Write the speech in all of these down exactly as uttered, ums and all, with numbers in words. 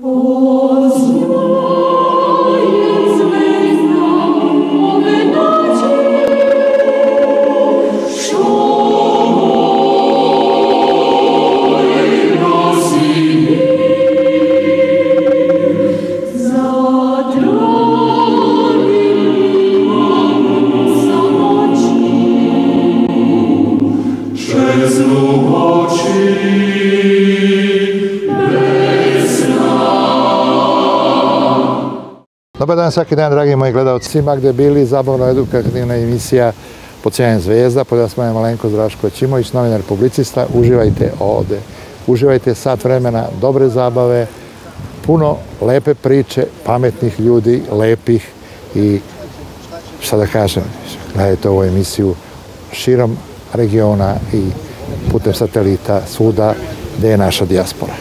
Dobar dan svaki dan, dragi moji gledalci, svima gde bili, zabavno-edukativna emisija Pod sjajem zvezda, pod vas moja malenkost Draško Ćimović, novinar publicista. Uživajte ovde, uživajte sat vremena dobre zabave, puno lepe priče, pametnih ljudi, lepih i šta da kažem, gledajte ovu emisiju širom regiona i putem satelita svuda gde je naša dijaspora.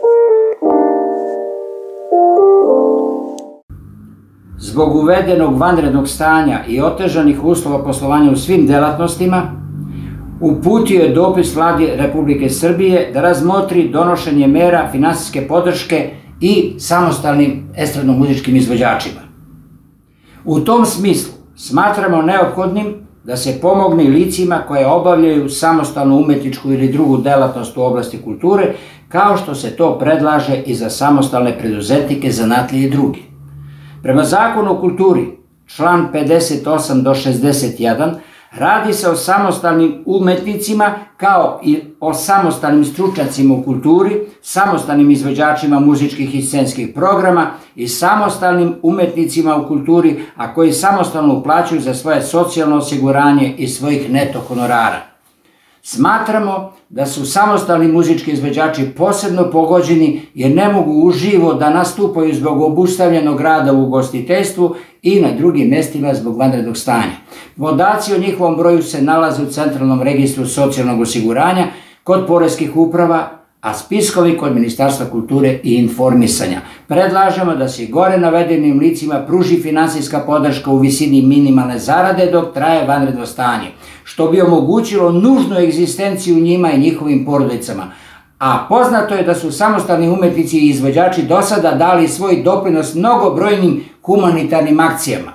Zbog uvedenog vanrednog stanja i otežanih uslova poslovanja u svim delatnostima, uputio je dopis Vladi Republike Srbije da razmotri donošenje mera finansijske podrške i samostalnim estradno-muzičkim izvođačima. U tom smislu smatramo neophodnim da se pomogne i licima koje obavljaju samostalnu umetničku ili drugu delatnost u oblasti kulture, kao što se to predlaže i za samostalne preduzetnike, zanatlije i drugi. Prema Zakonu o kulturi, član pedeset osam do šezdeset jedan, radi se o samostalnim umetnicima kao i o samostalnim stručnjacima u kulturi, samostalnim izvođačima muzičkih i scenskih programa i samostalnim umetnicima u kulturi, a koji samostalno uplaćuju za svoje socijalno osiguranje i svojih neto honorara. Smatramo da su samostalni muzički izvođači posebno pogođeni jer ne mogu uživo da nastupaju zbog obustavljenog rada u ugostiteljstvu i na drugim mestima zbog vanrednog stanja. Podaci o njihovom broju se nalaze u Centralnom registru socijalnog osiguranja kod poreskih uprava, a spiskovi kod Ministarstva kulture i informisanja. Predlažemo da se gore navedenim licima pruži finansijska podrška u visini minimalne zarade dok traje vanredno stanje, što bi omogućilo nužnu egzistenciju njima i njihovim porodicama. A poznato je da su samostalni umetnici i izvođači do sada dali svoj doprinos mnogobrojnim humanitarnim akcijama.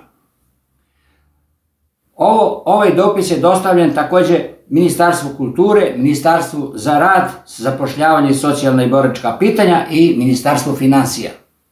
Ovo, ovaj dopis je dostavljen takođe Ministarstvu kulture, Ministarstvu za rad, zapošljavanje i socijalna i boračka pitanja i Ministarstvu finansija.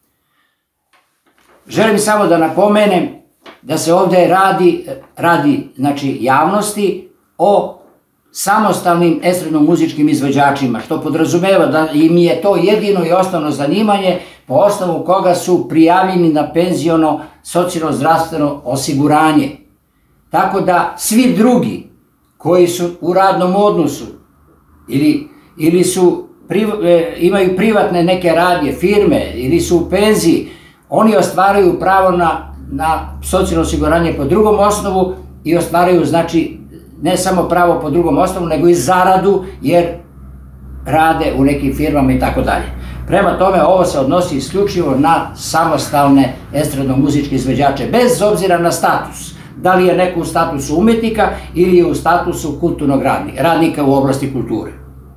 Želim samo da napomenem da se ovde radi, radi znači, javnosti o samostalnim estradno-muzičkim izvođačima, što podrazumeva da im je to jedino i osnovno zanimanje po osnovu koga su prijavljeni na penziono socijalno-zdravstveno osiguranje. Tako da svi drugi koji su u radnom odnosu ili, ili su, imaju privatne neke radnje, firme ili su u penziji, oni ostvaraju pravo na, na socijalno osiguranje po drugom osnovu i ostvaraju, znači, ne samo pravo po drugom osnovu, nego i zaradu, jer rade u nekim firmama i tako dalje. Prema tome, ovo se odnosi isključivo na samostalne estradno-muzičke izvođače, bez obzira na status. Da li je neko u statusu umetnika ili je u statusu kulturnog radnika u oblasti kulture.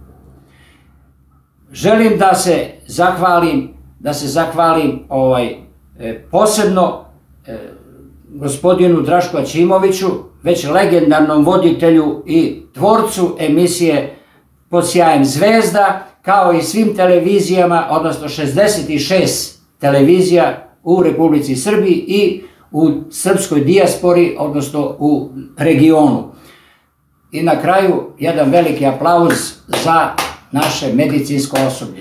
Želim da se zahvalim, da se zahvalim ovaj, posebno gospodinu Drašku Ćimoviću, već legendarnom voditelju i tvorcu emisije Pod sjajem zvezda, kao i svim televizijama, odnosno šezdeset šest televizija u Republici Srbiji i u srpskoj dijaspori, odnosno u regionu. I na kraju, jedan veliki aplauz za naše medicinsko osoblje.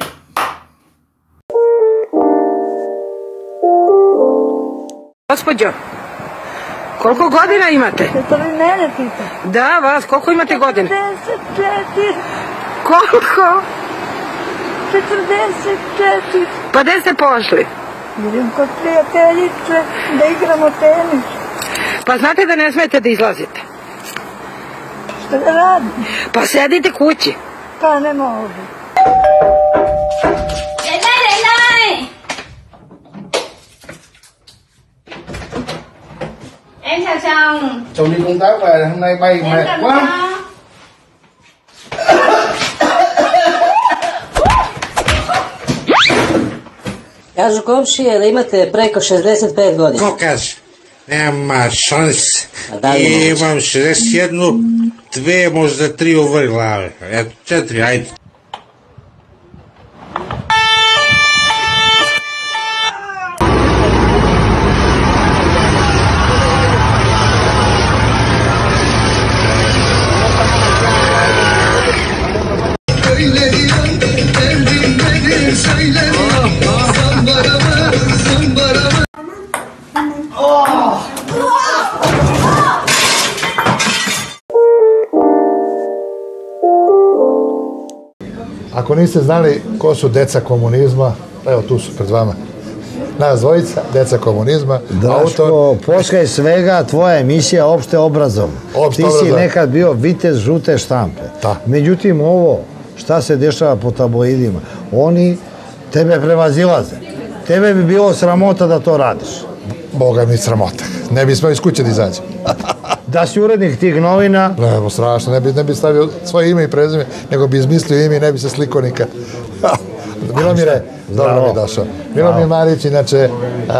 Gospođo, koliko godina imate? To vi mene pita. Da, vas, koliko imate godina? četrdeset četiri. Koliko? četrdeset četiri. Pa gde ste pošli? Idem kod prijateljice da igramo tenis. Pa znate da ne smete da izlazite? Šta da radim? Pa sedite kući. Pa ne mogu. Renaj, Renaj! Em chào chồng. Chồng đi công tác về hôm nay bay mệt quá. Kažu komšije da imate preko šezdeset pet godina. Ko kaže? Nema šanse. Imam šezdeset jednu, dve, možda tri u vrh glave. Eto, četiri, ajde. Ako niste znali ko su deca komunizma, evo tu su pred vama. Nas dvojica, deca komunizma. Daško, poskaj svega, tvoja emisija opšte obrazom. Ti si nekad bio vitez žute štampe. Međutim, ovo, šta se dešava po tabloidima, oni tebe prevazilaze. Tebe bi bilo sramota da to radiš. Boga mi sramota. Ne bi smo iz kuće da izađemo. Da si urednik tih novina... Evo, strašno. Ne bi stavio svoje ime i prezime, nego bi izmislio ime i ne bi se sliko nikad. Milomire, dobro mi je došao. Milomir Marić, inače,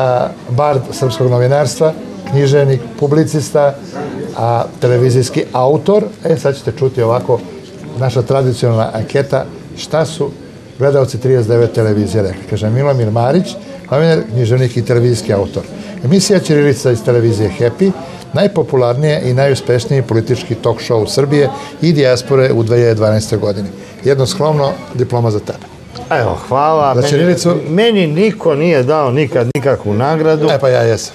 bard srpskog novinarstva, književnik, publicista, televizijski autor. E, sad ćete čuti ovako naša tradicionalna anketa. Šta su gledalci trideset devet televizije rekli? Kaže, Milomir Marić, novinar, književnik i televizijski autor. Emisija Ćirilica iz televizije Happy, najpopularnije i najuspešniji politički talk show u Srbije i dijaspore u dve hiljade dvanaestoj godini. Jedno skromno, diploma za tebe. Evo, hvala. Za Ćirilicu? Meni niko nije dao nikad nikakvu nagradu. E, pa ja jesam.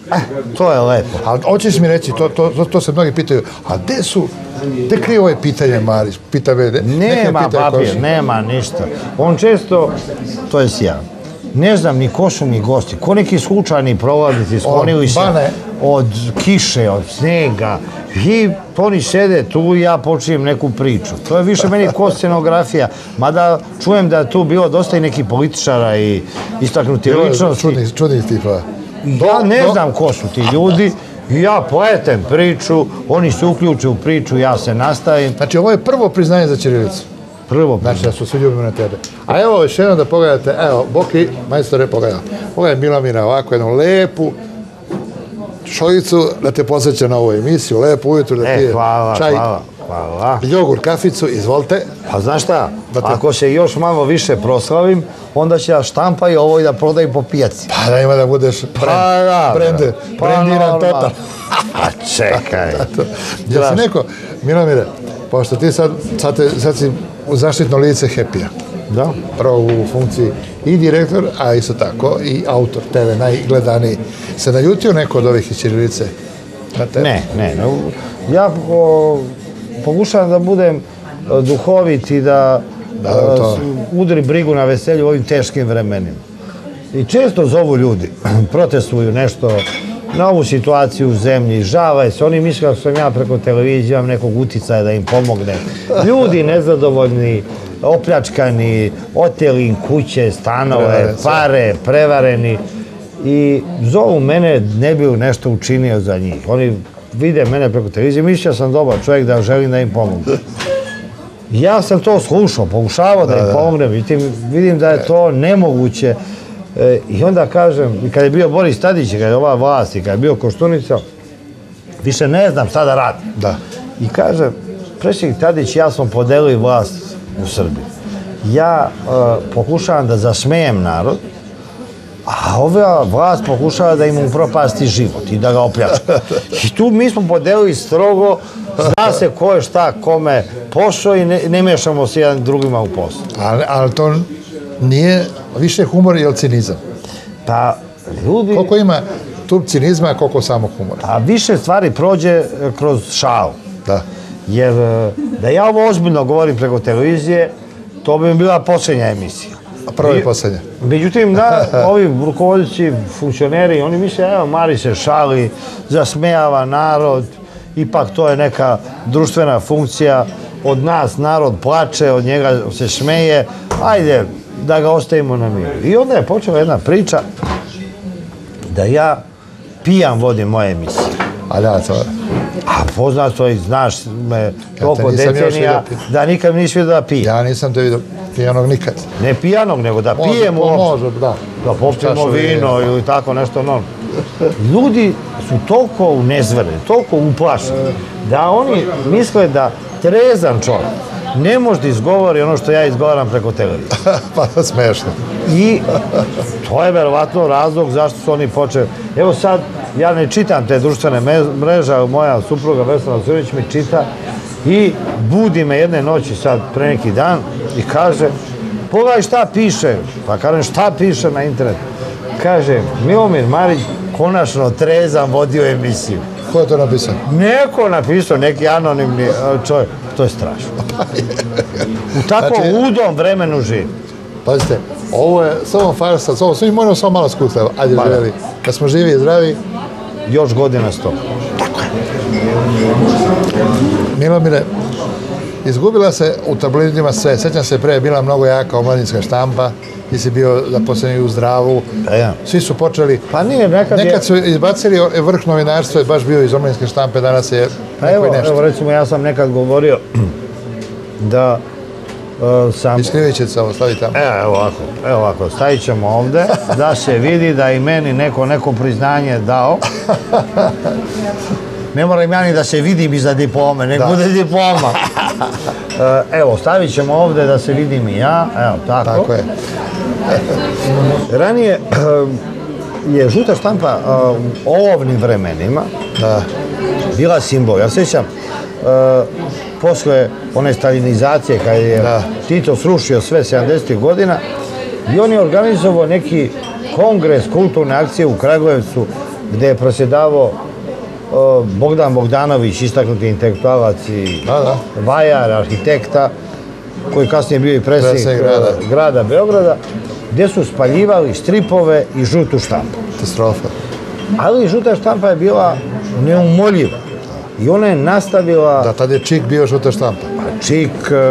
To je lepo. Ali hoćeš mi reći, to se mnogi pitaju, a gde su, gde krije ovo je pitanje, Marić? Pita me, nema papir, nema ništa. On često, to je sjajan. Ne znam ni ko su mi gosti, ko neki slučajni prolaznici sklonili se od kiše, od snega i oni sede tu i ja počinjem neku priču. To je više meni ko scenografija, mada čujem da je tu bilo dosta i nekih političara i istaknuti ličnosti. Čudnih tipa. Ja ne znam ko su ti ljudi, ja pletem priču, oni se uključe u priču, ja se nastavim. Znači ovo je prvo priznanje za Ćirilicu. Prvo. Znači da su svi ljubimo na tebe. A evo još jednom da pogledate, evo, Boki, majstore, pogledam. Ovo je Milomira ovako jednu lepu šoljicu da te posjeća na ovu emisiju, lepo ujutru da pije čaj, jogurt, kaficu, izvolite. Pa znaš šta, ako se još malo više proslavim, onda će ja štampa i ovo i da prodaju po pijaci. Pa da ima da budeš brendiran total. A čekaj. Jel si neko, Milomire, pošto ti sad si u zaštitno lice Happy-a. Da. Prvo u funkciji i direktor, a isto tako i autor te ve najgledaniji. Se naljutio neko od ovih iz Ćirilice? Ne, ne. Ja pokušavam da budem duhovit i da udri brigu na veselju u ovim teškim vremenima. I često zovu ljudi, protestuju nešto na ovu situaciju u zemlji, žale se, oni misle da sam ja preko televizije, imam nekog uticaja da im pomogne. Ljudi nezadovoljni, opljačkani, oteli im kuće, stanove, pare, prevareni i zovu mene, ne bi nešto učinio za njih. Oni vide mene preko televizije, misle da sam dobar čovjek, da želim da im pomogu. Ja sam to slušao, pokušavao da im pomognem, vidim da je to nemoguće. I onda kažem, i kada je bio Boris Tadić, kada je ova vlast i kada je bio Koštunica, više ne znam šta da radim. I kažem, predsjednik Tadić i ja smo podelili vlast u Srbiji. Ja pokušavam da zasmejem narod, a ova vlast pokušava da im upropasti život i da ga opljačka. I tu mi smo podelili strogo, zna se ko je šta kome posao i ne mešamo se jedan drugima u posao. Ali to nije više humor ili cinizam? Pa, ljudi... Koliko ima tu cinizma, a koliko samo humora? A više stvari prođe kroz šalu. Da. Jer da ja ovo ozbiljno govorim preko televizije, to bi mi bila posljednja emisija. A prva i posljednja. Međutim, da, ovi rukovodeći funkcioneri, oni misle, evo, Mari se šali, zasmejava narod, ipak to je neka društvena funkcija, od nas narod plače, od njega se šmeje, ajde, da ga ostavimo na miru. I onda je počela jedna priča da ja pijan vodim moje emisije. A da, to je. A poznato i znaš me toliko decenija da nikad mi nisi vidio da pije. Ja nisam te vidio pijanog nikad. Ne pijanog, nego da pijemo uopšte. Može, da. Da popijemo vino ili tako nešto normalno. Ljudi su toliko unezvereni, toliko uplašeni, da oni misle da trezan čovjek ne može da izgovori ono što ja izgovaram preko televizije. Pa smešno. I to je verovatno razlog zašto su oni počeli. Evo sad, ja ne čitam te društvene mreže, moja supruga Vesna Osirović mi čita i budi me jedne noći sad pre neki dan i kaže, pogledaj šta piše. Pa kažem, šta piše na internetu? Kaže, Milomir Marić konačno trezan vodio emisiju. Ko je to napisao? Neko napisao, neki anonimni čovjek. To je strašno. U tako udom vremenu živi. Pazite, ovo je samo farsa, ovo svi moramo samo malo skutleva. Ajde, živjeli. Kad smo živi i zdravi. Još godina sto. Tako je. Milomire, izgubila se u tabloidima sve. Sjećam se, pre je bila mnogo jaka omladinska štampa. Ti si bio zaposleni u Zdravu. Svi su počeli. Pa nije, nekad je... Nekad su izbacili vrh novinarstva i baš bio iz omladinske štampe, danas je neko i nešto. Evo, recimo, ja sam nekad govorio da sam... Iskrivit će se ovo, stavi tamo. Evo ovako, evo ovako, stavit ćemo ovde, da se vidi da i meni neko neko priznanje dao. Ne moram ja ni da se vidim iza diplome, nek bude diploma. Evo, stavit ćemo ovde da se vidim i ja, evo, tako. Tako je. Ranije je žuta štampa u olovnim vremenima bila simbol. Ja sjećam, posle one stalinizacije, kada je Tito srušio sve sedamdesetih godina, i on je organizovao neki kongres kulturne akcije u Kragujevcu, gde je prosjedavao Bogdan Bogdanović, istaknuti intelektualac i vajar, arhitekta, koji kasnije bio i predsjednik grada Beograda, gde su spaljivali stripove i žutu štampu. Katastrofa. Ali žuta štampa je bila neumoljiva i ona je nastavila... Da, tada je Čik bio žuta štampa. Čik,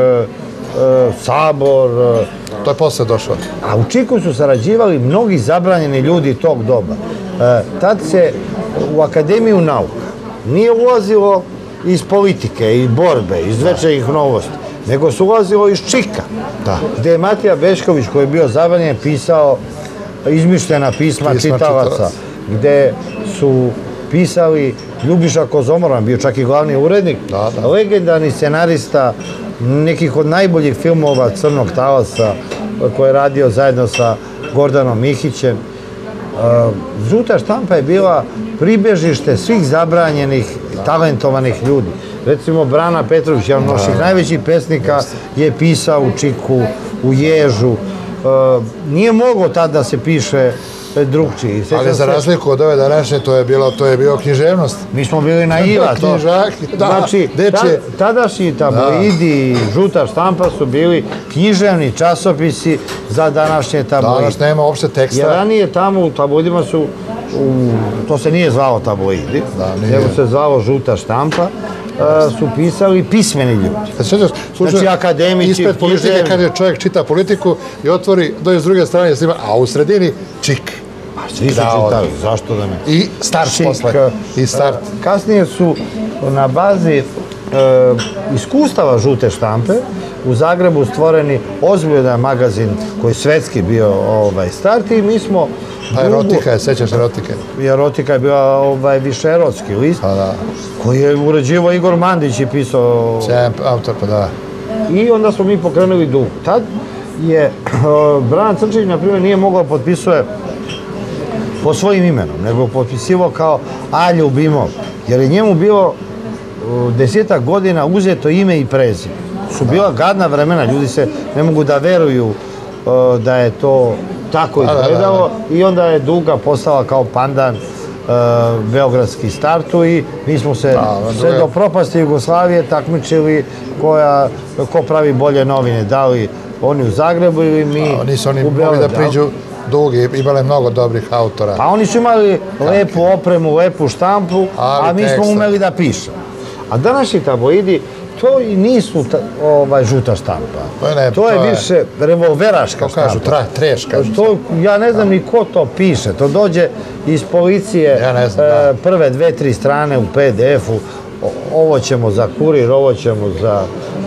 Sabor... To je posle došlo. A u Čiku su sarađivali mnogi zabranjeni ljudi tog doba. Tad se u Akademiju nauka nije ulazilo iz politike i borbe, iz večernjih novosti, nego su ulazilo iz Čika, gde je Matija Bešković, koji je bio zabranjen, pisao izmišljena pisma čitalaca, gde su pisali Ljubiša Kozomoran, bio čak i glavni urednik, legendarni scenarista nekih od najboljih filmova Crnog talasa, koji je radio zajedno sa Gordanom Mihićem. Žuta štampa je bila pribežište svih zabranjenih, talentovanih ljudi. Recimo, Brana Petrović, jedan od naših najvećih pesnika, je pisao u Čiku, u Ježu. Nije moglo tad da se piše drugčiji. Ali za razliku od ove današnje, to je bio književnost. Mi smo bili naiva. Znači, tadašnji tabloidi i žuta štampa su bili književni časopisi za današnje tabloide. Danas nema uopšte teksta. Jer ranije tamo u tabloidima su, to se nije zvalo tabloidi, nego se zvalo žuta štampa, su pisali pismeni ljudi. Znači, akademici, ispred politike, kad je čovjek čita politiku i otvori, dođe s druge strane, a u sredini Čik. Svi su čitali, zašto da ne? I Start posle. I Start. Kasnije su na bazi iskustava žute štampe u Zagrebu stvoreni ozbiljan magazin koji je svetski bio Start i mi smo... Pa Erotika je, sećaš Erotike? Erotika je bila više erotski list koji je uređivao Igor Mandić i pisao... Sjajan autor, pa da. I onda smo mi pokrenuli Dugu. Tad je Brana Crnčić, na primjer, nije mogao potpisuje po svojim imenom, nego potpisivao kao A. Ljubimov, jer je njemu bilo desetak godina uzeto ime i prezime. Su bila gadna vremena, ljudi se ne mogu da veruju da je to tako izgledalo i onda je Duga postala kao pandan beogradski Startu i mi smo se sve do propasti Jugoslavije takmičili ko pravi bolje novine, da li oni u Zagrebu ili mi u Beogradu. Nisu oni mogli da priđu Dugi, imali mnogo dobrih autora. Pa oni su imali lepu opremu, lepu štampu, a mi smo umeli da pišemo. A današnji tabloidi, to i nisu žuta štampa. To je više revolveraška štampa. To kažu, treška. Ja ne znam ni ko to piše. To dođe iz policije prve dve, tri strane u pe de efu. ovo ćemo za Kurir, ovo ćemo za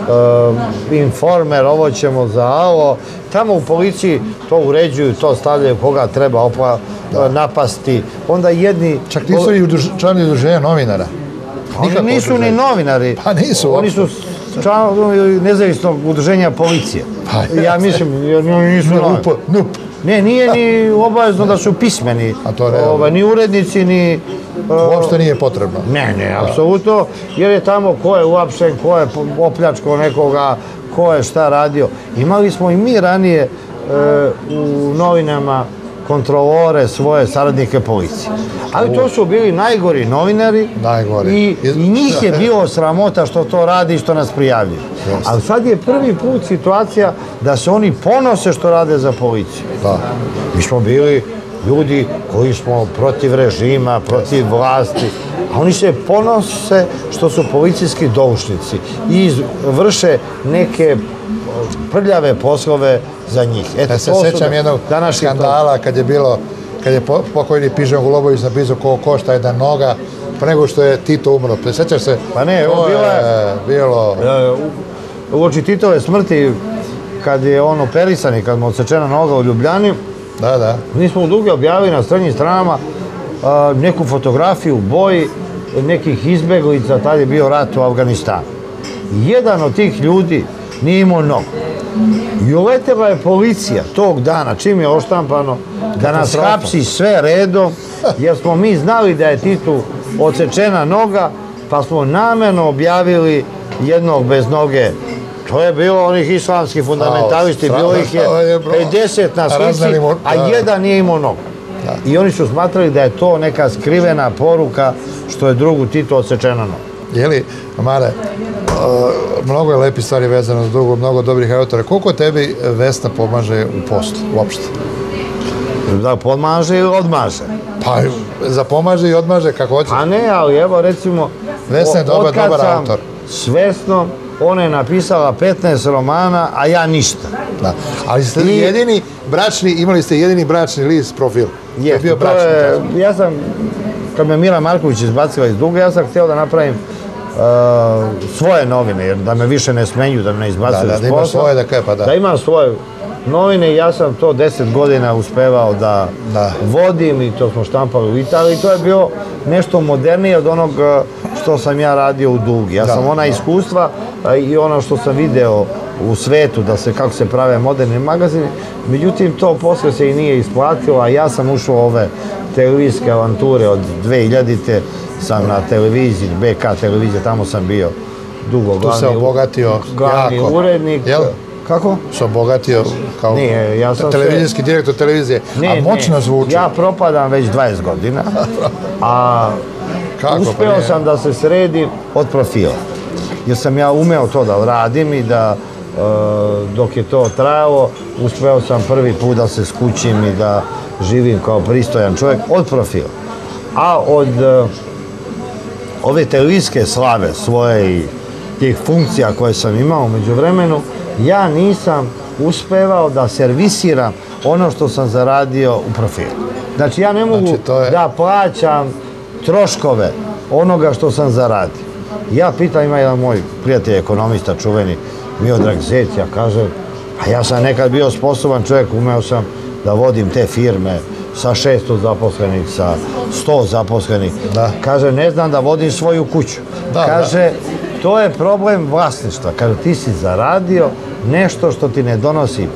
Informer, ovo ćemo za ovo. Tamo u policiji to uređuju, to stavljaju koga treba napasti. Onda jedni... Čak nisu i članovi udruženja novinara. Oni nisu ni novinari. Pa nisu. Oni su članovi nezavisnog udruženja policije. Ja mislim, jer oni nisu novinari. Ne, nije ni obavezno da su pismeni. Ni urednici, ni... Uopšte nije potrebno. Ne, ne, apsolutno. Jer je tamo ko je uapšen, ko je opljačkao nekoga, ko je šta radio. Imali smo i mi ranije u novinama kontrolore, svoje saradnike policije. Ali to su bili najgori novinari i njih je bilo sramota što to radi i što nas prijavljaju. Ali sad je prvi put situacija da se oni ponose što rade za policiju. Mi smo bili ljudi koji smo protiv režima, protiv vlasti, a oni se ponose što su policijski doušnici i vrše neke prljave poslove za njih. Ja se sećam jednog skandala kad je bilo, kad je pokojni Pižon Golobović napisao ko košta jedna noga, pre nego što je Tito umro. Sećaš se? Pa ne, ovo je bilo... Uoči Titove smrti, kad je on operisan i kad mu odsečena noga u Ljubljani, Da, da. Mi smo u Duge objavili na srednjim stranama neku fotografiju u boji nekih izbeglica, tad je bio rat u Afganistanu. Jedan od tih ljudi nije imao nogu. I uletela je policija tog dana, čim je oštampano, da nas hapsi sve redom, jer smo mi znali da je Titu odsečena noga, pa smo namerno objavili jednog bez noge. To je bilo onih islamskih fundamentalisti, bilo ih je pedeset na slici, a jedan nije imao nogu. I oni su smatrali da je to neka skrivena poruka što je drugu Tito odsečena noga. Jeli, Mare, mnogo je lepi stvari vezano za drugu, mnogo dobrih autora. Koliko tebi Vesna pomaže u poslu, uopšte? Da pomaže ili odmaže? Pa, za pomaže i odmaže kako hoće. A ne, ali evo recimo, Vesna je dobar, dobar autor. S Vesnom, ona je napisala petnaest romana, a ja ništa. Da, ali ste jedini bračni, imali ste jedini bračni list profil. Je, to je, ja sam, kad me Mila Marković izbacila iz Duge, ja sam htio da napravim svoje novine, jer da me više ne smenju, da me ne izbacuju iz posla. Da, da imaš svoje da kepa, da. Da imam svoje novine i ja sam to deset godina uspevao da vodim i to smo štampali u Italiji. To je bilo nešto modernije od onog što sam ja radio u Dugi. Ja sam ona iskustva i ono što sam video u svetu, da se, kako se prave moderni magazini. Međutim, to posle se i nije isplatilo, a ja sam ušao u ove televizijske avanture od dve hiljadite. Sam na televiziji, B K televizija, tamo sam bio dugo glavni, tu se obogatio glavni urednik. Jel? Kako? Se obogatio kao nije, ja sam televizijski se... direktor televizije, ne, a moćno ne. zvuči. Ja propadam već dvadeset godina, a kako, uspeo pa sam da se sredim od profila. Jer sam ja umeo to da radim i da uh, dok je to trajalo, uspeo sam prvi put da se skućim i da živim kao pristojan čovjek od profila. A od uh, ove televizijske slave svoje i tih funkcija koje sam imao umeđu vremenu, ja nisam uspevao da servisiram ono što sam zaradio u profilu. Znači, ja ne mogu znači, je... da plaćam troškove onoga što sam zaradio. Ja pitam, ima jedan moj prijatelj ekonomista čuveni, Miodrag Zec, ja kažem, a ja sam nekad bio sposoban čovjek, umeo sam da vodim te firme sa šesto zaposlenih, sa sto zaposlenih. Kaže, ne znam da vodim svoju kuću. Kaže, to je problem vlasništva. Kaže, ti si zaradio nešto što ti ne donosi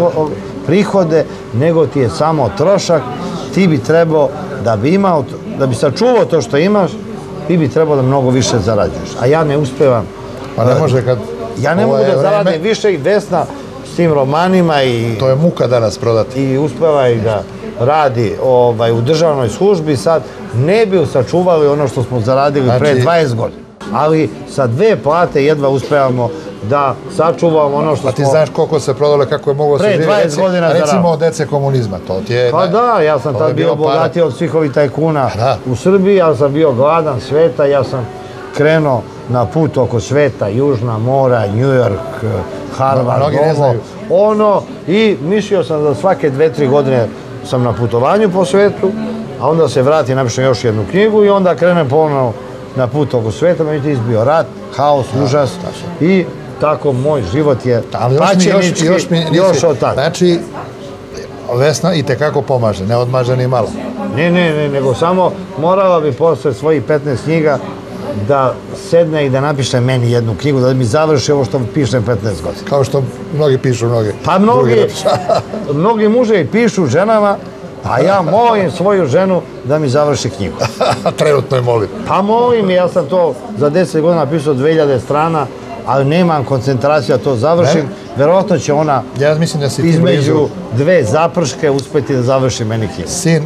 prihode, nego ti je samo trošak. Ti bi trebao, da bi imao, da bi sačuvao to što imaš, ti bi trebao da mnogo više zarađuješ. A ja ne uspevam. Pa ne može kad... Ja ne mogu da zaradim više i Vesna s tim romanima i... To je muka danas prodati. I uspeva i da radi u državnoj službi, sad ne bi sačuvali ono što smo zaradili pre dvadeset godina. Ali sa dve plate jedva uspevamo da sačuvamo ono što smo... A ti znaš koliko se prodalo, kako je moglo se živjeti? Pre dvadeset godina zaradili. Recimo od dece komunizma, to ti je... Pa da, ja sam tad bio bogatiji od svih ovih tajkuna u Srbiji, ja sam bio gladan sveta, ja sam krenuo na put oko sveta, Južna mora, New York, Harvard, ovo, ono, i mislio sam da svake dve, tri godine sam na putovanju po svetu, a onda se vratim, napišem još jednu knjigu i onda krenem ponovno na put oko sveta, međutim izbio rat, haos, užas i tako moj život je pačenički još od tada. Znači, Vesna i tekako pomaže, ne odmaže ni malo. Ne, ne, ne, nego samo morala bi posle svojih petnaest knjiga da sedne i da napiše meni jednu knjigu, da mi završi ovo što pišem petnaest godina. Kao što mnogi pišu, mnogi. Pa mnogi, mnogi muževi pišu ženama, a ja molim svoju ženu da mi završi knjigu. Trenutno je molim. Pa molim, ja sam to za deset godina napisao dve hiljade strana, ali nemam koncentraciju da to završim. Verovatno će ona između dve zaprške uspeti da završi meni knjigu. Sin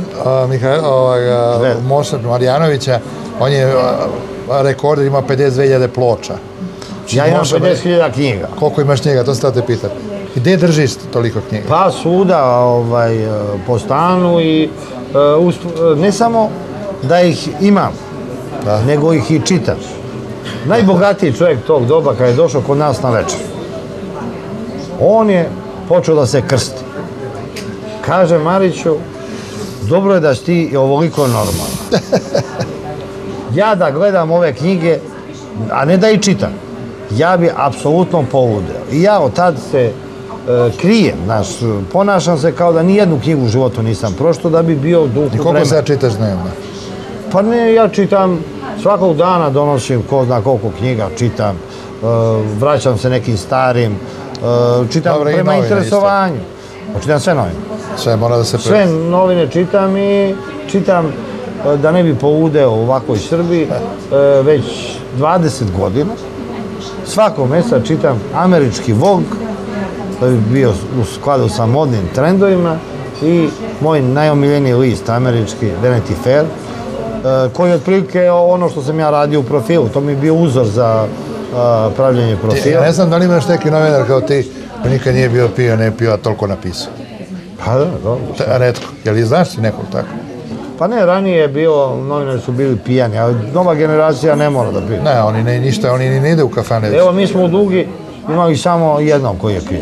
Moša Marjanovića, on je rekorder, ima pedeset dve hiljade ploča. Ja imam pedeset hiljada knjiga. Koliko imaš knjiga, to se tada te pitam. I gde držiš toliko knjiga? Pa svuda po stanu i ne samo da ih imam, nego ih i čitam. Najbogatiji čovjek tog doba kada je došao kod nas na večer, on je počeo da se krsti. Kaže Mariću, dobro je da si ti ovoliko normalan. Ja da gledam ove knjige, a ne da ih čitam, ja bi apsolutno poludeo. I ja od tad se krijem, znaš, ponašam se kao da nijednu knjigu u životu nisam prošao da bi bio u duhu vremena. I koliko sad čitaš dnevno? Pa ne, ja čitam, svakog dana donosim ko zna koliko knjiga, čitam, vraćam se nekim starim, čitam prema interesovanju. Čitam sve novine. Sve mora da se... Sve novine čitam i čitam, da ne bi poudeo u ovakvoj Srbiji, već dvadeset godina. Svakog mjeseca čitam američki Vogue, da bi bio u skladu sa modnim trendovima, i moj najomiljeniji list američki, Vanity Fair, koji je otprilike ono što sam ja radio u profilu. To mi je bio uzor za pravljenje profila. Ja ne znam da li imaš neki novinar kao ti koji nikad nije bio pio, ne pio, a toliko napisao. Pa da, dobro. Retko. Je li znaš ti nekog tako? Pa ne, ranije je bilo, novinari su bili pijani, ali nova generacija ne mora da pije. Ne, oni ne ništa, oni ni ne ide u kafane. Evo, mi smo u Dugi imali samo jednog koji je pio.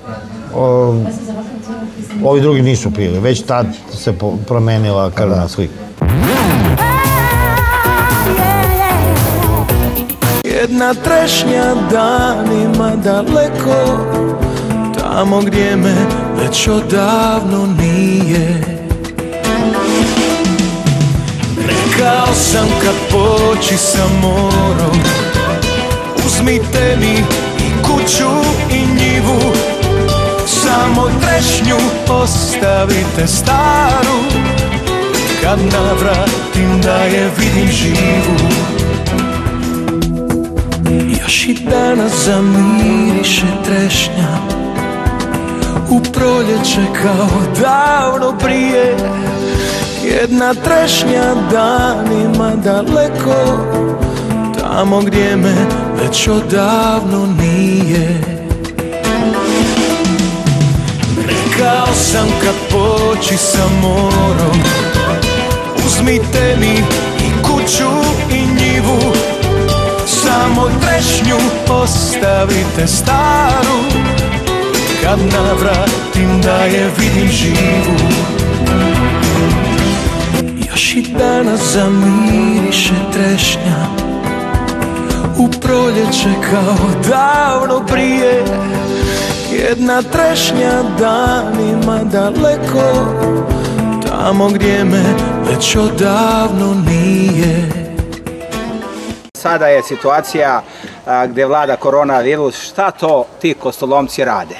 Ovi drugi nisu pili, već tad se promenila krvna slika. Jedna trešnja danima daleko, tamo gdje me već odavno nije. Rekao sam kad poći sa morom, uzmite mi i kuću i njivu, samo trešnju ostavite staru, kad navratim da je vidim živu. Još i danas zamiriše trešnja, u proljeće kao davno prije. Jedna trešnja danima daleko, tamo gdje me već odavno nije. Rekao sam kad poći sa morom, uzmite mi i kuću i njivu, samo trešnju ostavite staru, kad navratim da je vidim živu. Još i danas zamiriše trešnja, u proljeće kao davno prije. Jedna trešnja danima daleko, tamo gdje me već odavno nije. Sada je situacija gdje vlada koronavirus. Šta to ti kostolomci rade?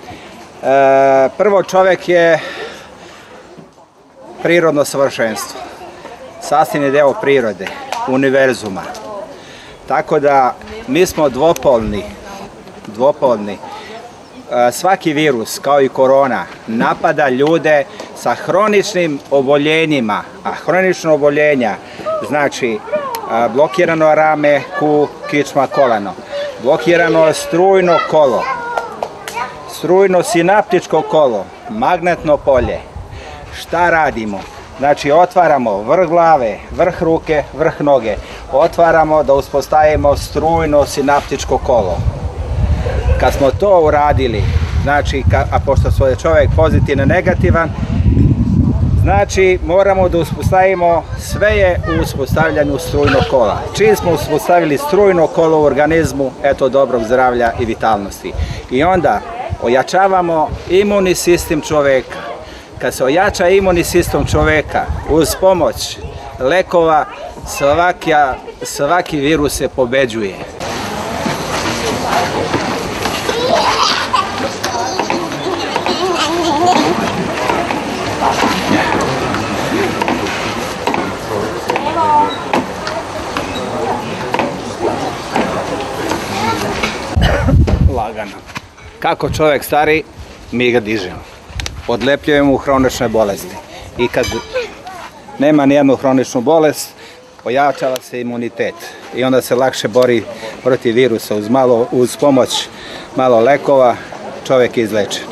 Prvo, čovjek je prirodno savršenstvo. Sastavni deo prirode, univerzuma. Tako da mi smo dvopolni. Dvopolni. Svaki virus, kao i korona, napada ljude sa hroničnim oboljenjima. A hronično oboljenja znači blokirano rame, ku, kičma, kolano. Blokirano strujno kolo, strujno sinaptičko kolo, magnetno polje. Šta radimo? Znači otvaramo vrh glave, vrh ruke, vrh noge. Otvaramo da uspostavimo strujno sinaptičko kolo. Kad smo to uradili, znači, a pošto je čovjek pozitivno negativan, Znači, moramo da uspostavimo, sve je u uspostavljanju strujnog kola. Čim smo uspostavili strujno kolo u organizmu, eto dobrog zdravlja i vitalnosti. I onda ojačavamo imunni sistem čoveka. Kad se ojača imunni sistem čoveka uz pomoć lekova, svaki virus se pobeđuje. Lagano. Kako čovjek stari, mi ga dižemo. Odlepljujemo mu hronične bolesti. I kad nema nijednu hroničnu bolest, ojačava se imunitet. I onda se lakše bori protiv virusa. Uz, malo, uz pomoć malo lekova čovjek je izlečen.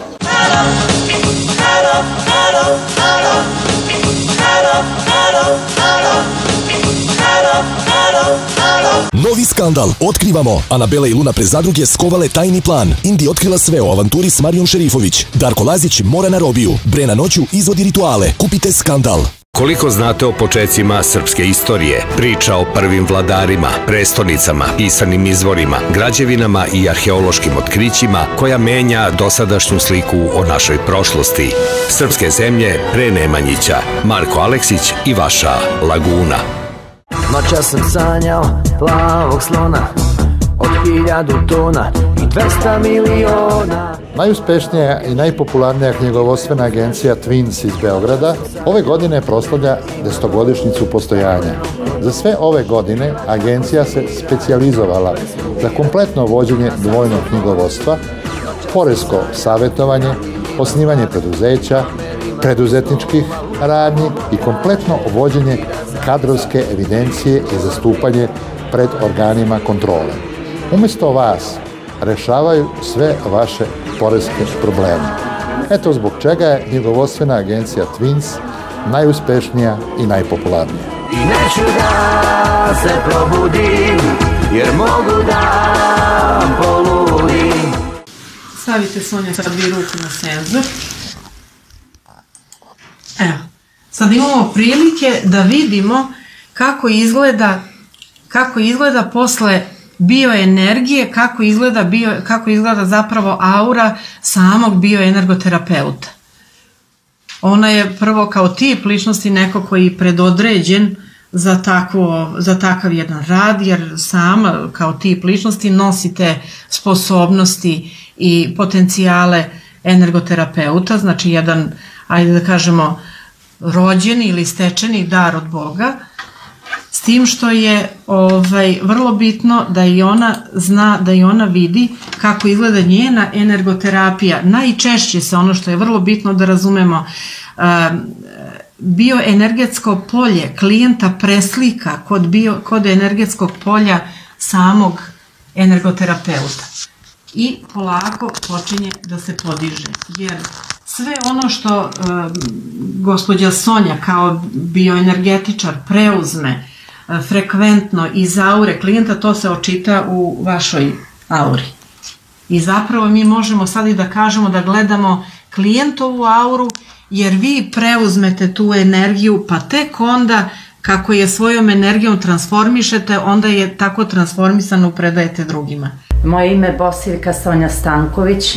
Novi skandal. Otkrivamo. Anabela i Luna prez zadruge skovale tajni plan. Indi otkrila sve o avanturi s Marijom Šerifović. Darko Lazić mora na robiju. Brena noću izvodi rituale. Kupite Skandal. Koliko znate o počecima srpske istorije, priča o prvim vladarima, prestonicama, pisanim izvorima, građevinama i arheološkim otkrićima koja menja dosadašnju sliku o našoj prošlosti. Srpske zemlje pre Nemanjića. Marko Aleksić i vaša Laguna. Noća sam sanjao plavog slona od hiljadu tona i dvesta miliona. Najuspešnija i najpopularnija knjigovodstvena agencija Twins iz Beograda ove godine proslavlja desetogodišnjicu postojanja. Za sve ove godine agencija se specijalizovala za kompletno vođenje dvojnog knjigovodstva, poresko savjetovanje, osnivanje preduzeća, preduzetničkih radnji i kompletno vođenje kadrovske evidencije i zastupanje pred organima kontrole. Umjesto vas rešavaju sve vaše poreske probleme. Eto zbog čega je knjigovodstvena agencija Twins najuspešnija i najpopularnija. I neću da se probudim, jer mogu da poludim. Stavite, Sonja, sad vi ruku na senzor. Evo, sad imamo prilike da vidimo kako izgleda, kako izgleda posle bioenergije, kako izgleda, bio, kako izgleda zapravo aura samog bioenergoterapeuta. Ona je prvo kao tip ličnosti neko koji je predodređen za, takvo, za takav jedan rad, jer sama kao tip ličnosti nosite sposobnosti i potencijale energoterapeuta, znači jedan, ajde da kažemo, rođeni ili stečeni dar od Boga, s tim što je ovaj, vrlo bitno da i ona zna, da i ona vidi kako izgleda njena energoterapija. Najčešće se, ono što je vrlo bitno da razumemo, bioenergetsko polje klijenta preslika kod, bio, kod energetskog polja samog energoterapeuta. I polako počinje da se podiže, jer sve ono što uh, gospođa Sonja kao bioenergetičar preuzme uh, frekventno iz aure klijenta, to se očita u vašoj auri. I zapravo mi možemo sad i da kažemo da gledamo klijentovu auru, jer vi preuzmete tu energiju, pa tek onda kako je svojom energijom transformišete, onda je tako transformisano predajete drugima. Moje ime je Bosiljka Sonja Stanković.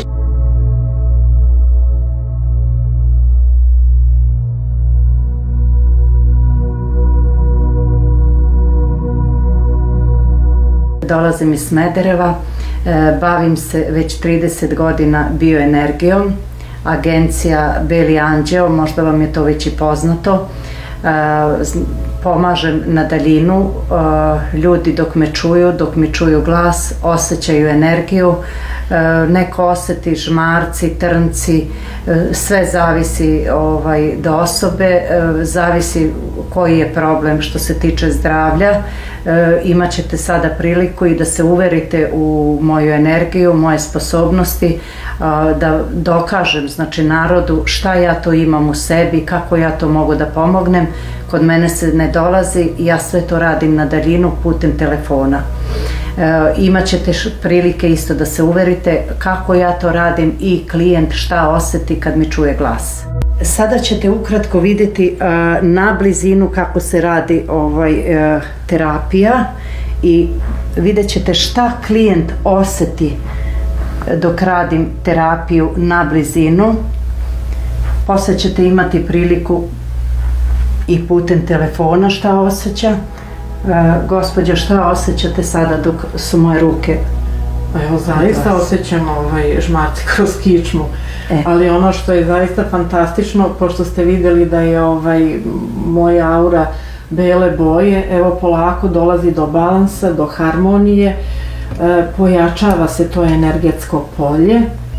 Dolazim iz Smedereva, bavim se već trideset godina bioenergijom. Agencija Beli Anđeo, možda vam je to već i poznato. Pomažem na daljinu, ljudi dok me čuju, dok mi čuju glas, osjećaju energiju, neko osjeti žmarci, trnci, sve zavisi ovaj, do osobe, zavisi koji je problem što se tiče zdravlja. Imat ćete sada priliku i da se uverite u moju energiju, moje sposobnosti, da dokažem znači narodu šta ja to imam u sebi, kako ja to mogu da pomognem. Kod mene se ne dolazi, ja sve to radim na daljinu putem telefona. E, imat ćete prilike isto da se uverite kako ja to radim i klijent šta osjeti kad mi čuje glas. Sada ćete ukratko vidjeti na blizinu kako se radi ovaj terapija i vidjet ćete šta klijent osjeti dok radim terapiju na blizinu. Poslije ćete imati priliku i putem telefona šta osjeća. Gospođa, šta osjećate sada dok su moje ruke? Evo, zaista osjećam ovaj žmarci kroz kičmu, ali ono što je zaista fantastično, pošto ste vidjeli da je ovaj moja aura bele boje, evo polako dolazi do balansa, do harmonije, pojačava se to energetsko polje.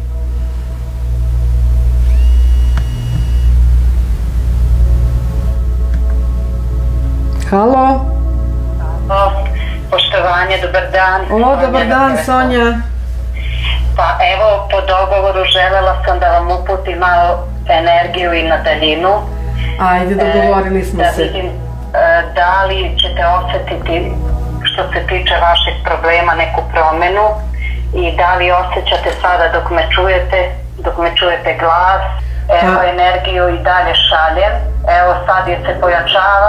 Halo? Poštovanje, dobar dan. O, dobar dan, Sonja. Pa evo, po dogovoru želela sam da vam uputim malo energiju i na daljinu. Ajde, dogovorili smo se. Da vidim da li ćete osjetiti, što se tiče vaših problema, neku promjenu i da li osjećate sada dok me čujete, dok me čujete glas. Evo, energiju i dalje šaljem. Evo, sad je se pojačava.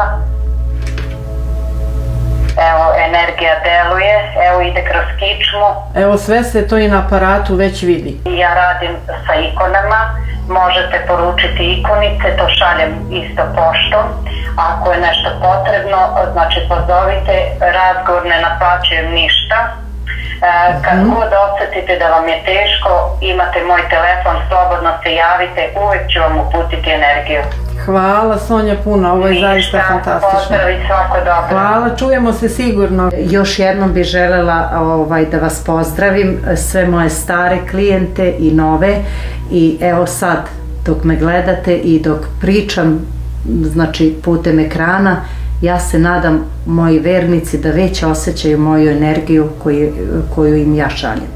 Evo, energija deluje, evo ide kroz kičmu. Evo, sve se to i na aparatu već vidi. Ja radim sa ikonama, možete poručiti ikonice, to šaljem isto poštom. Ako je nešto potrebno, znači pozovite, razgovor ne naplaćujem ništa. Kad god osjetite da vam je teško, imate moj telefon, slobodno se javite, uvijek ću vam uputiti energiju. Hvala, Sonja, puno, ovo je zaista fantastično. Pozdravi, svako dobro. Hvala, čujemo se sigurno. Još jednom bih želela ovaj, da vas pozdravim, sve moje stare klijente i nove, i evo sad dok me gledate i dok pričam, znači putem ekrana, ja se nadam, moji vernici, da već osjećaju moju energiju koju, koju im ja šaljem.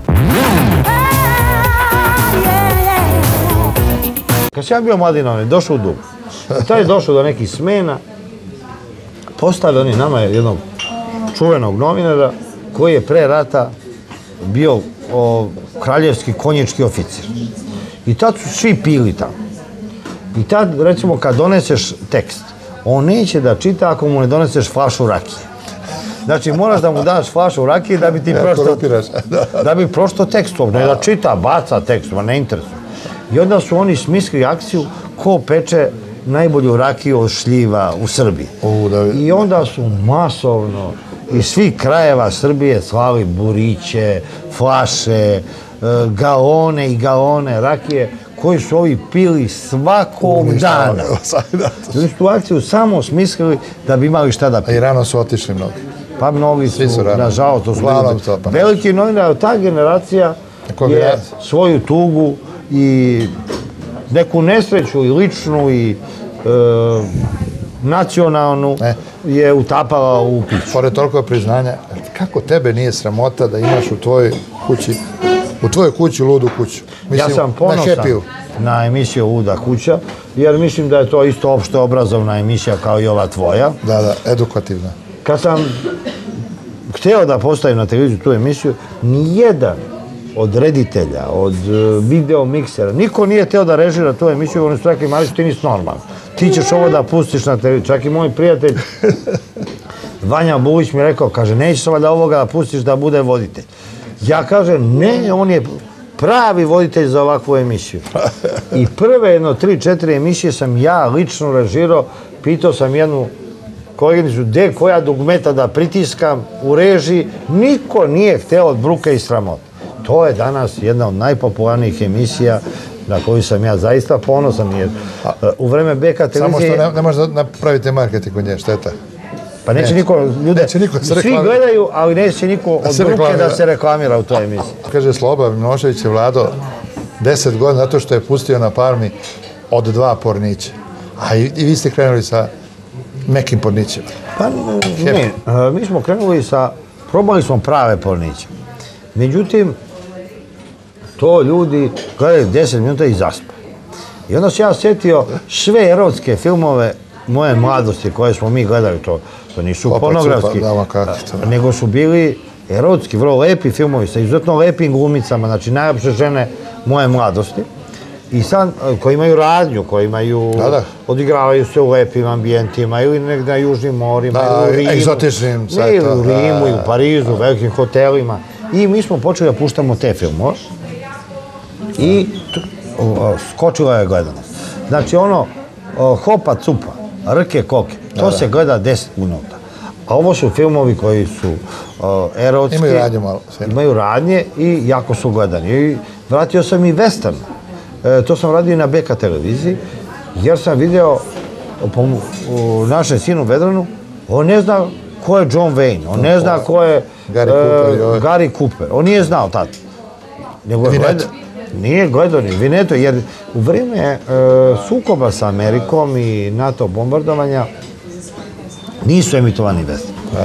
Kad sam ja bio mladi novinar, došao u Dub. Taj je došao do nekih smena, postavili oni nama jednog čuvenog novinara koji je pre rata bio o, kraljevski konjički oficir. I tad su svi pili tamo. I tad, recimo, kad doneseš tekst, on neće da čita ako mu ne doneseš flašu rakije. Znači, moraš da mu daš flašu rakije da bi ti prošto, da bi prošto tekstom, ne da čita, baca tekstom, ne interesuje. I onda su oni smislili akciju ko peče najbolju rakiju od šljiva u Srbiji. I onda su masovno iz svih krajeva Srbije slali buriće, flaše, galone i galone rakije koji su ovi pili svakog dana. Oni su tu akciju samo smislili da bi imali šta da pili. I rano su otišli mnogi. Pa mnogi su, nažalost, to su veliki novinari. Ta generacija je svoju tugu i neku nesreću i ličnu i nacionalnu je utapala u piću. Pored toliko priznanja, kako tebe nije sramota da imaš u tvojoj kući, u tvojoj kući ludu kuću? Ja sam ponosan na emisiju Luda kuća, jer mislim da je to isto opšte obrazovna emisija kao i ova tvoja. Da, da, edukativna. Kad sam hteo da postavim na televiziju tu emisiju, nijedan od reditelja, od video miksera, niko nije hteo da režira tu emisiju, oni su rekli, Marić, ti nisi normalno. Ti ćeš ovo da pustiš na televiziju. Čak i moj prijatelj Vanja Bulić mi je rekao, kaže, nećeš ovo da ovoga da pustiš da bude voditelj. Ja kažem, ne, on je pravi voditelj za ovakvu emisiju. I prve jedno, tri, četiri emisije sam ja lično režirao, pitao sam jednu koleginicu, gde koja dugmeta da pritiskam u režiji, niko nije hteo od bruke i sramota. To je danas jedna od najpopularnijih emisija na koju sam ja zaista ponosan, jer u vreme B K televizije... Samo što ne možeš da napravite marketing od nje, šteta. Pa neće niko, ljude, svi gledaju, ali neće niko od bruke da se reklamira u toj emisiji. Kaže Sloba Milošević je vladao deset godina zato što je pustio na Palmi od dva pornića. A i vi ste krenuli sa mekim pornićima. Pa ne, mi smo krenuli sa, probali smo prave porniće. Međutim, to ljudi gledaju deset minuta i zaspe. I onda se ja sjetio sve erotske filmove moje mladosti koje smo mi gledali, to, to nisu pornografski, nego su bili erotski, vrlo lepi filmovi sa izuzetno lepim glumicama, znači najlepše žene moje mladosti. I sad, koji imaju radnju, koji imaju, odigravaju se u lepim ambijentima ili negdje na južnim morima, ili u Rimu. Egzotičnim. Ne, u Rimu i u Parizu, u velikim hotelima. I mi smo počeli da puštamo te filmove i skočila je gledanost. Znači ono, hopa cupa, rke koke, to se gleda deset minuta. A ovo su filmovi koji su erotski. Imaju radnje malo. Imaju radnje i jako su gledani. I vratio sam i western. To sam radio i na B K televiziji, jer sam video u našem sinu Vedranu, on ne zna ko je John Wayne, on ne zna ko je Gary Cooper, on nije znao tad. Nije gledao ni Vineto, jer u vrijeme sukoba sa Amerikom i NATO bombardovanja nisu emitovani western.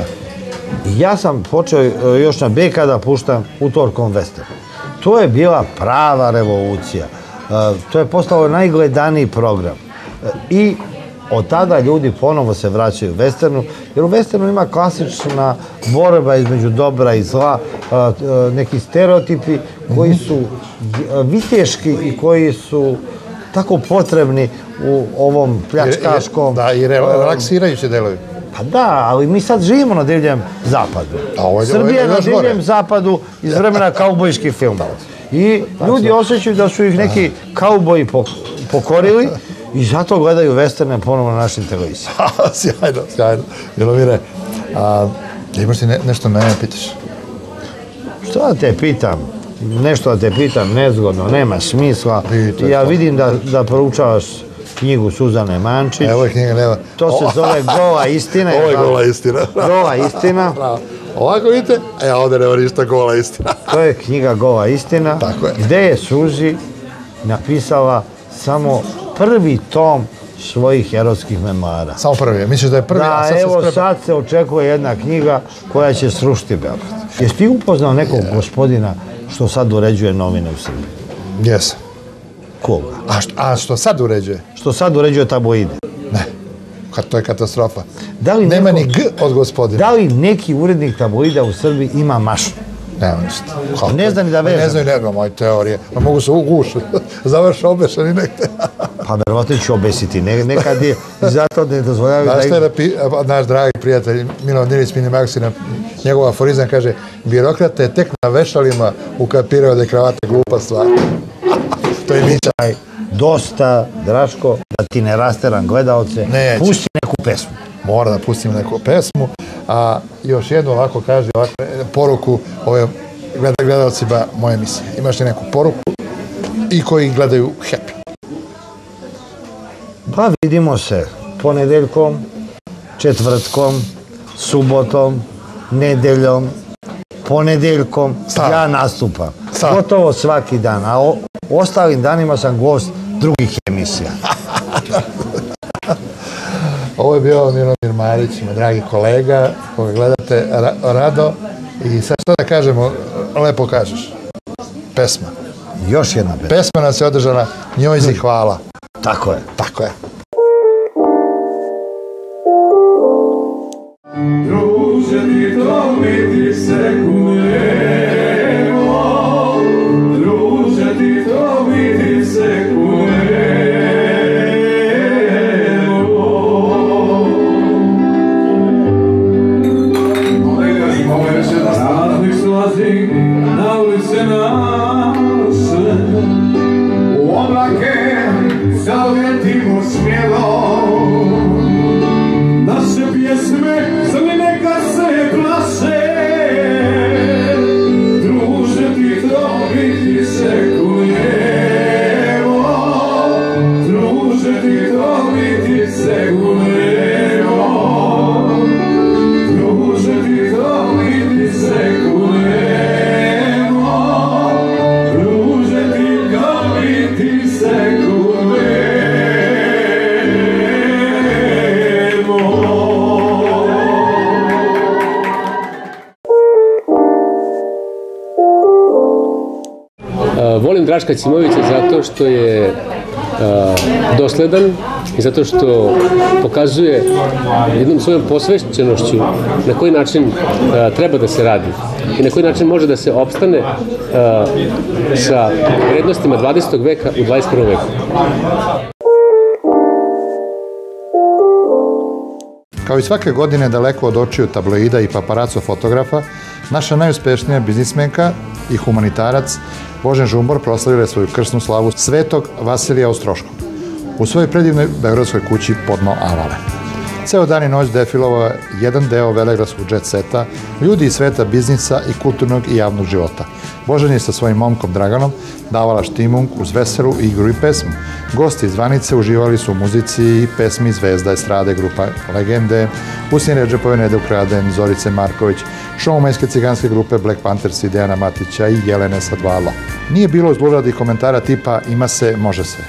Ja sam počeo još na B K da puštam utorkom western. To je bila prava revolucija. To je postao najgledaniji program. I od tada ljudi ponovo se vraćaju u westernu, jer u westernu ima klasična borba između dobra i zla, neki stereotipi koji su viteški i koji su tako potrebni u ovom pljačkaškom... Da, i relaksirajući delovi. Pa da, ali mi sad živimo na divljem zapadu. Srbija je na divljem zapadu iz vremena kaubojskih filmova. I ljudi osjećaju da su ih neki kauboji pokorili i zato gledaju westerne ponovno na našim televizijama. Sjajno, sjajno. Milomire, imaš ti nešto mene pitaš? Što da te pitam? Nešto da te pitam nezgodno, nema smisla. Ja vidim da proučavaš knjigu Suzane Mančić. Evo je knjiga, nema. To se zove Gola istina. Ovo je Gola istina. Gola istina. Ovako vidite, e, ovdje nema ništa Gola istina. To je knjiga Gola istina, gde je Suzi napisala samo prvi tom svojih erotskih memoara. Samo prvi, misliš da je prvi? Da, evo sad se očekuje jedna knjiga koja će srušiti Beograd. Jesi ti upoznao nekog gospodina što sad uređuje novine u Srbiji? Jesam. Koga? A što sad uređuje? Što sad uređuje tabloide. Ne, to je katastrofa. Nema ni G od gospodina. Da li neki urednik tabloida u Srbiji ima mašnu? Nema ništa. Ne zna ni da veže. Ne znaju, ne znam, moje teorije. Mogu se ugušiti. Završi obešani nekde. Pa verovatno ću obesiti. Nekad je zato ne dozvoljavaju da... Znaš što je naš dragi prijatelj Milan Dinić Minimaksina, njegov aforizam kaže: birokrata je tek na vešalima ukapirao da je kravata glupa stvar. To je Mića. Dosta, Draško, da ti ne rasteram gledaoce, pusti neku pesmu. Mora da pustim neku pesmu, a još jednu ovako kaže, ovako poruku ove gledaocima moje emisije. Imaš li neku poruku i koji gledaju Happy? Pa vidimo se ponedeljkom, četvrtkom, subotom, nedeljom, ponedeljkom, ja nastupam. Gotovo svaki dan, a u ostalim danima sam gost drugih emisija. Ovo je bio Milomir Marić, moj dragi kolega, koga gledate rado. I sad što da kažemo, lepo kažeš. Pesma. Još jedna pesma. Pesma nas je održana, njoj si hvala. Tako je. Tako je. Druže ti to biti se kunemo, druže ti to biti se kunemo. Raznih slazi na ulice naše, u oblake zaletimo smjelo. Naše pjesme zli neka se plaše, druže ti to biti se kunemo, druže ti to biti se kunemo, druže ti to biti se kunemo, druže ti to biti se kunemo. Volim Draška Cimovića zato što je dosledan i zato što pokazuje jednom svojom posvećenošću na koji način treba da se radi i na koji način može da se opstane sa vrednostima dvadesetog veka u dvadeset prvom veku. Kao i svake godine, daleko od očiju tabloida i paparaco fotografa, naša najuspešnija biznismenka i humanitarac Božen Žumbor proslavila je svoju krsnu slavu Svetog Vasilija Ostroškog u svojoj predivnoj beogradskoj kući Podno Avale. Ceo dan i noć defilovao je jedan deo velegradskog jet seta, ljudi iz sveta biznisa i kulturnog i javnog života. Božan je sa svojim momkom Draganom davala štimung uz veselu igru i pesmu. Gosti iz Vanice uživali su u muzici i pesmi Zvezda estrade, grupa Legende, Usnje Redžepove, Nede Ukraden, Zorice Marković, šoumajske ciganske grupe Black Panthers i Dejana Matića i Jelene sa dva L. Nije bilo zluradih komentara tipa ima se, može se.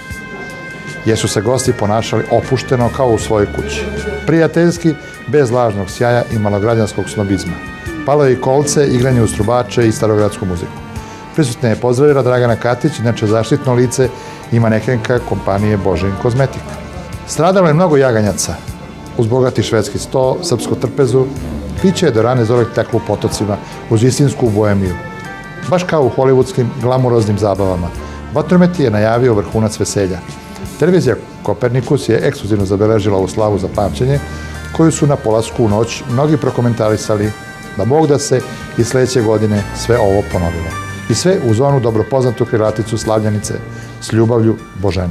Jer su se gosti ponašali opušteno kao u svojoj kući. Prijateljski, bez lažnog sjaja i malograđanskog snobizma. Palo je i kolce, igranje uz trubače i starogradsku muziku. Prisutne je pozdravila Dragana Katić, inače zaštitno lice i manekenka kompanije Božin Kozmetik. Stradalo je mnogo jaganjaca. Uz bogati švedski sto, srpsku trpezu, piće je do rane zore teklo u potocima uz istinsku boemiju. Baš kao u hollywoodskim glamuroznim zabavama. Vatromet je najavio vrhunac veselja. Televizija Kopernikus je ekskluzivno zabeležila ovu slavu za pamćenje, koju su na polasku u noć mnogi prokomentarisali da Bog da se i sledeće godine sve ovo ponovilo. I sve uz onu dobro poznatu krilaticu slavljanice s ljubavlju Boženu.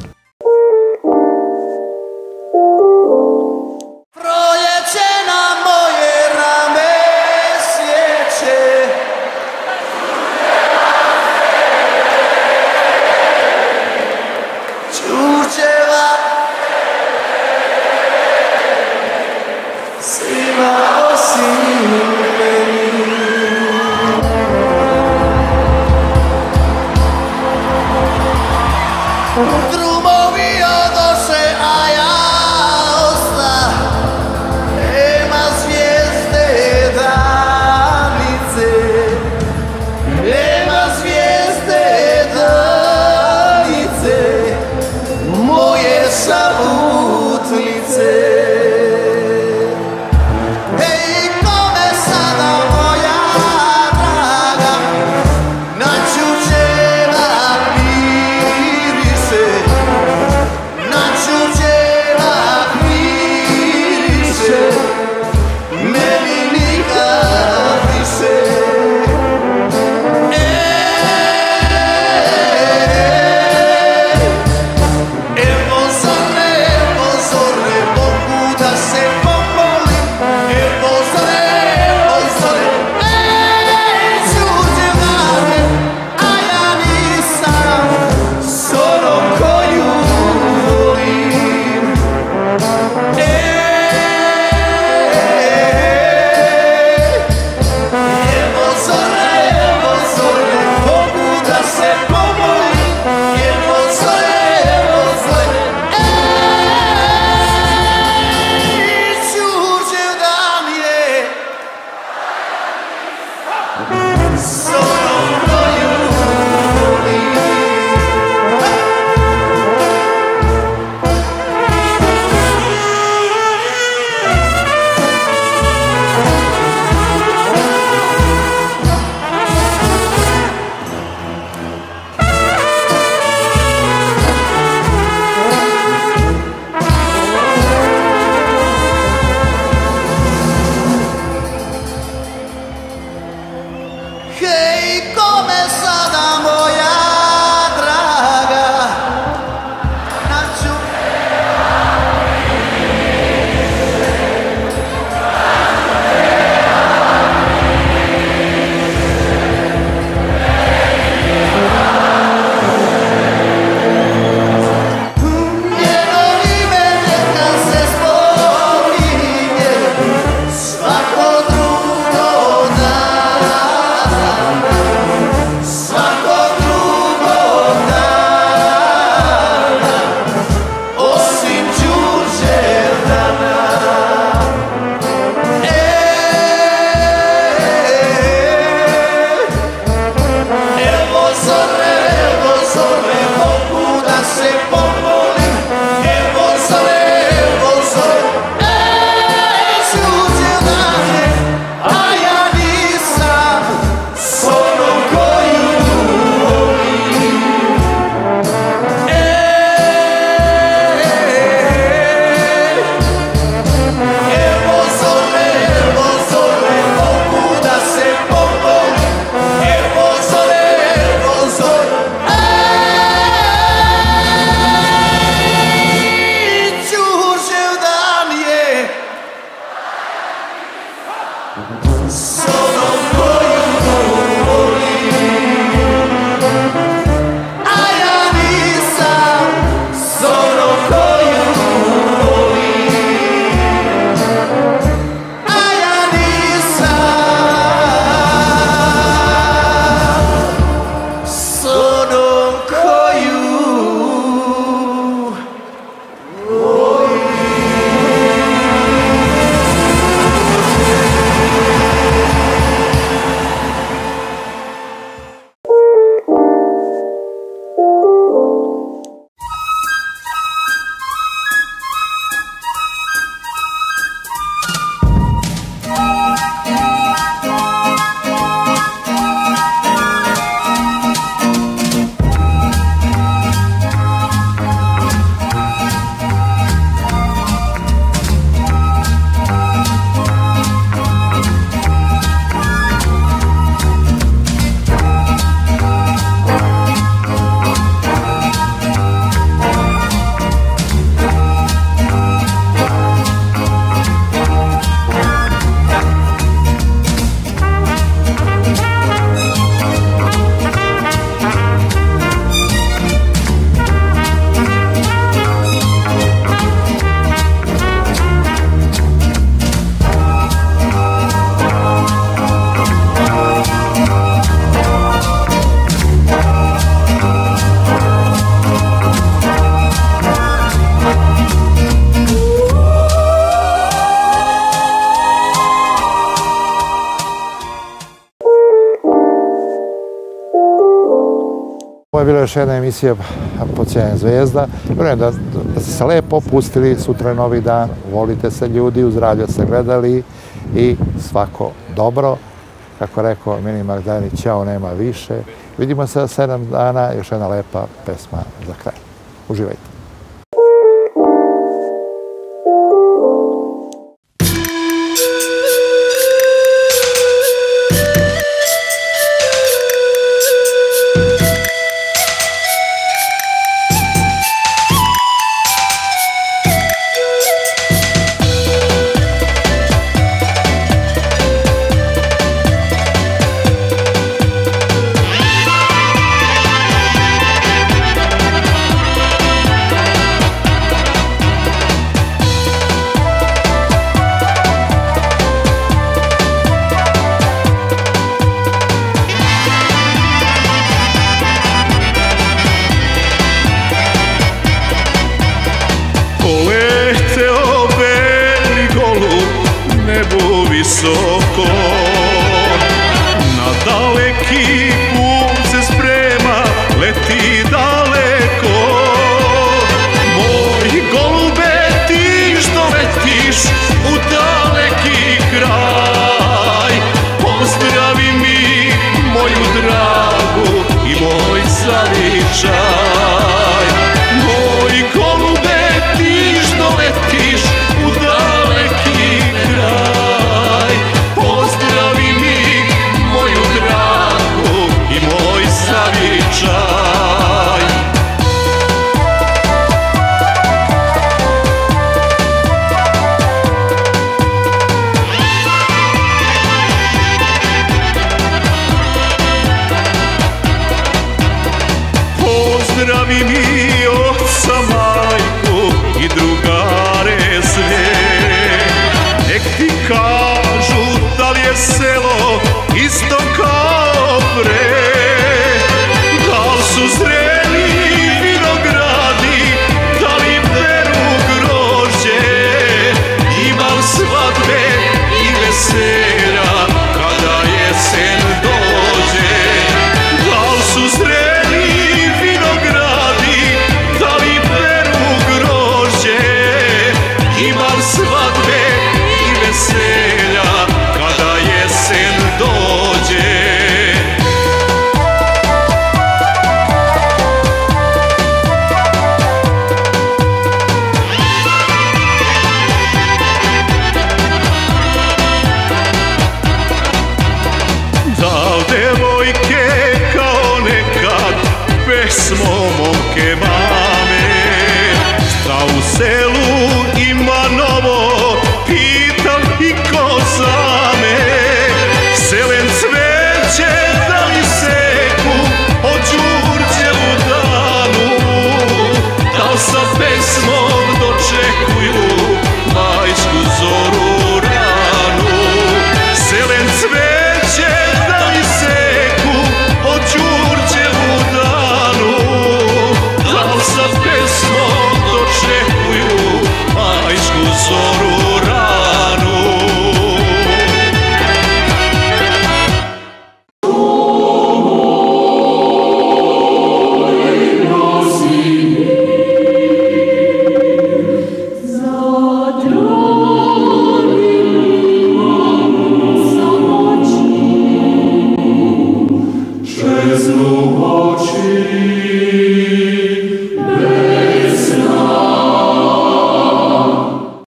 Drumo s onom koju volim, a ja nisam s onom koju volim, a ja nisam s onom koju Ovo je bila još jedna emisija Podsjećanje zvezda. Vjerujem da, da ste se lepo opustili, sutra je novi dan, volite se ljudi, uz radio ste gledali i svako dobro. Kako rekao Mini Magdaleni, ćao, nema više. Vidimo se za sedam dana, još jedna lepa pesma za kraj. Uživajte. Poleteo beli golub nebo visoko na daleki